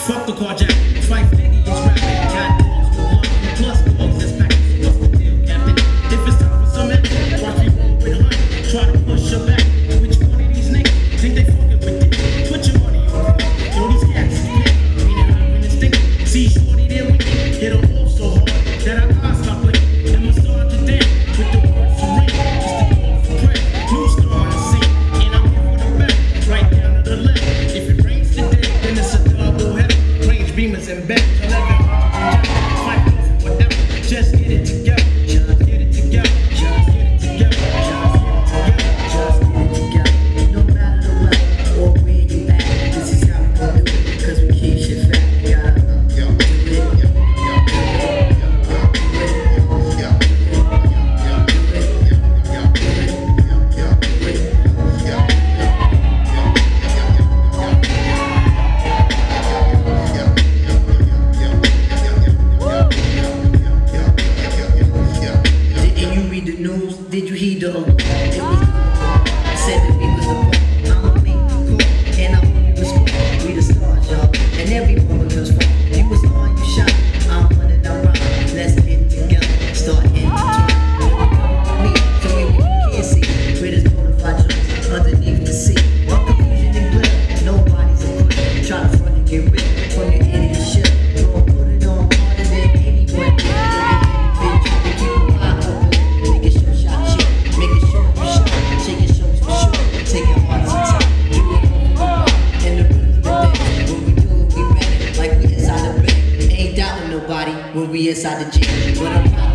Fuck the carjack, fight Biggie, it's rapping. Got dogs with love and plus dogs that's back. What's the deal, Captain? If it's time for some action, watch me roll with Hunt. Try to push her back. Which one of these niggas think they fucking with it? Put your money on it. Yo, these cats is big. Meaning I'm in instinct. See shorty there with me. Hit her off so hard that her eyes stop blinking. And massage her down with the words for ring. Just the call for prayer. New star on the scene. And I'm here for the back. Right down to the left. If it rains today, then it's a double header. Range beamers and beds. 11. Fight off, whatever. Just get it together. Just get it together. Just get it together. Just get it together. No matter the weather or where you at, this is how we gon' do it, cause we keep shit fat. Gotta do it. Didn't you read the news? Did you heed the alarm? It was said that we was the bomb. I'ma make the call, and I hope you respond. We the stars, y'all, and everyone was just fun. You was on, you shot. I'm running around. Let's get together, start intertwine. Me, so we can't see where there's bonafide trucks underneath the sea. All confusion and glitter, nobody's a quitter. Try to front and get rid from your idiot shit. Gonna put it on harder than anyone. When we inside the gym, but I'm